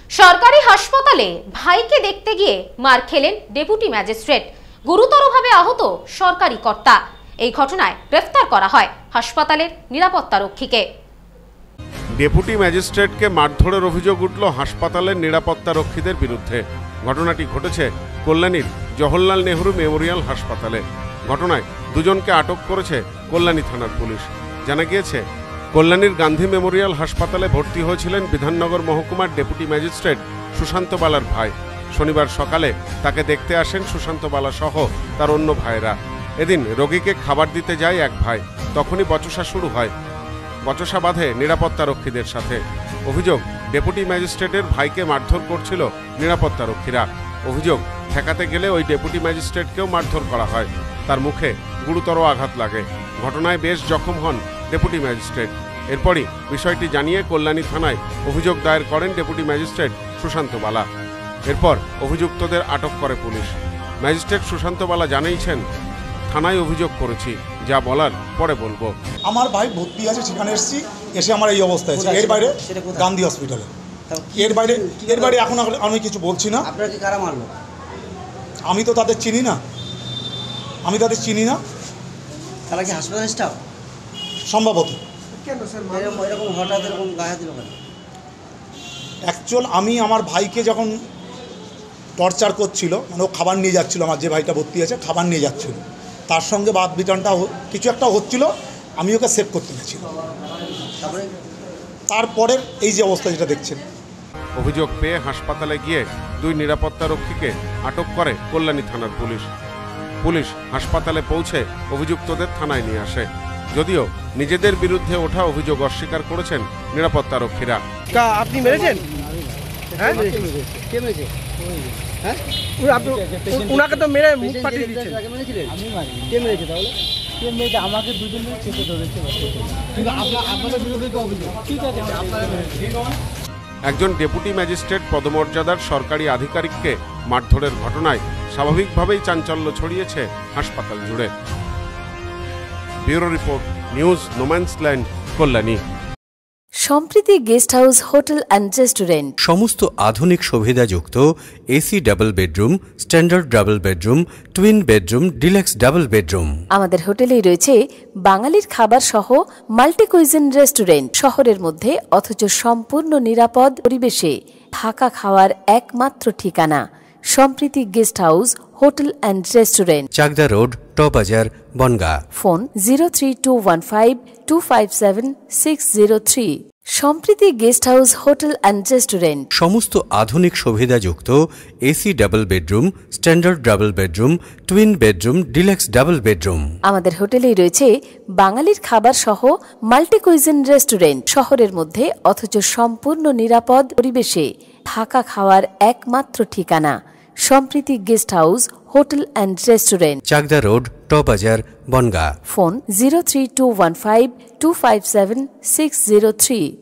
সরকারি হাসপাতালে ভাইকে দেখতে গিয়ে মার খেলেন ডেপুটি ম্যাজিস্ট্রেট। গুরুতরভাবে আহত সরকারি কর্তা। এই ঘটনায় গ্রেফতার করা হয় হাসপাতালের নিরাপত্তা রক্ষীকে। ডেপুটি ম্যাজিস্ট্রেটকে মারধরের অভিযোগ উঠল হাসপাতালের নিরাপত্তা রক্ষীদের বিরুদ্ধে। ঘটনাটি ঘটেছে কল্যাণীর জওহরলাল নেহরু মেমোরিয়াল হাসপাতালে। ঘটনায় দুজনকে আটক করেছে কল্যাণী থানার পুলিশ। জানা গিয়েছে, কল্যাণীর গান্ধী মেমোরিয়াল হাসপাতালে ভর্তি হয়েছিলেন বিধাননগর মহকুমার ডেপুটি ম্যাজিস্ট্রেট সুশান্ত বালার ভাই। শনিবার সকালে তাকে দেখতে আসেন সুশান্ত বালা সহ তার অন্য ভাইরা। এদিন রোগীকে খাবার দিতে যায় এক ভাই, তখনই বচসা শুরু হয়। বচসা বাঁধে নিরাপত্তা রক্ষীদের সাথে। অভিযোগ, ডেপুটি ম্যাজিস্ট্রেটের ভাইকে মারধর করছিল নিরাপত্তা রক্ষীরা। অভিযোগ, ঠেকাতে গেলে ওই ডেপুটি ম্যাজিস্ট্রেটকেও মারধর করা হয়। তার মুখে গুরুতর আঘাত লাগে। ঘটনায় বেশ জখম হন ডেপুটি ম্যাজিস্ট্রেট। এরপরই বিষয়টি জানিয়ে কল্যাণী থানায় অভিযোগ দায়ের করেন ডেপুটি ম্যাজিস্ট্রেট সুশান্ত বালা। এরপর অভিযুক্তদের আটক করে পুলিশ। ম্যাজিস্ট্রেট সুশান্ত বালা জানিয়েছেন, থানায় অভিযোগ করেছি, যা বলার পরে বলবো। আমার ভাই ভর্তি আছে, সেখানে এসে আমার এই অবস্থা আছে। এর বাইরে গান্ধী হসপিটালে। এর বাইরে এখন আমি কিছু বলছি না। আপনাকে কারা মারলো? আমি তো তাদের চিনি না। তারা কি হাসপাতাল স্টাফ? সম্ভবত। এরকম হঠাৎ এরকম গায়ে দিল কেন? অ্যাকচুয়াল আমি আমার ভাইকে যখন টর্চার করছিল, মানে ও খাবার নিয়ে যাচ্ছিল, আমার যে ভাইটা ভর্তি আছে খাবার নিয়ে যাচ্ছিল, তার সঙ্গে বাদ বিটানটা কিছু একটা হচ্ছিল, আমি ওকে সেভ করতে গেছিলাম। তারপরের এই যে অবস্থা যেটা দেখছেন। অভিযোগ পেয়ে হাসপাতালে গিয়ে দুই নিরাপত্তা রক্ষীকে আটক করে কল্যাণী থানার পুলিশ। পুলিশ হাসপাতালে পৌঁছে অভিযুক্তদের থানায় নিয়ে আসে। যদিও নিজেদের বিরুদ্ধে ওঠা অভিযোগ অস্বীকার করেছেন নিরাপত্তা রক্ষীরা। আপনি মেরেছেন? হ্যাঁ, কে মেরেছে? হ্যাঁ, উনাকে তো মেরে মুখ ফাটিয়ে দিয়েছেন। আমি মারি। কে মেরেছে তাহলে? কে মেরেছে? আমাকে দুজন মিলে চেপে ধরেছে। কিন্তু আপনাদের বিরুদ্ধে তো অভিযোগ। ঠিক আছে, একজন ডেপুটি ম্যাজিস্ট্রেট পদমর্যাদার সরকারি আধিকারিককে মারধরের ঘটনায় স্বাভাবিকভাবেই চাঞ্চল্য ছড়িয়েছে হাসপাতাল জুড়ে। Bureau report, news no man's land, Kalyani. Sampriti guest house hotel and restaurant. সমস্ত আধুনিক সুবিধাযুক্ত AC double bedroom, standard double bedroom, twin bedroom, deluxe double bedroom. আমাদের হোটেলেই রয়েছে বাঙালির খাবার সহ মাল্টি কুইজিন রেস্টুরেন্ট। শহরের মধ্যে অথচ সম্পূর্ণ নিরাপদ পরিবেশে থাকা খাওয়ার একমাত্র ঠিকানা Sampriti guest house hotel and restaurant, Chakdah road, টবাজার, Bongaon. Phone 03215257 Sampriti guest house hotel and restaurant. সমস্ত আধুনিক সুবিধাযুক্ত AC double bedroom, standard double bedroom, twin bedroom, deluxe double bedroom. আমাদের হোটেলেই রয়েছে বাঙালির খাবার সহ মাল্টি কুইজিন রেস্টুরেন্ট। শহরের মধ্যে অথচ সম্পূর্ণ নিরাপদ পরিবেশে থাকা খাওয়ার একমাত্র ঠিকানা Sampriti guest house hotel and restaurant, Chakdah road, টবাজার, বনগাঁ। ফোন 03215257 603।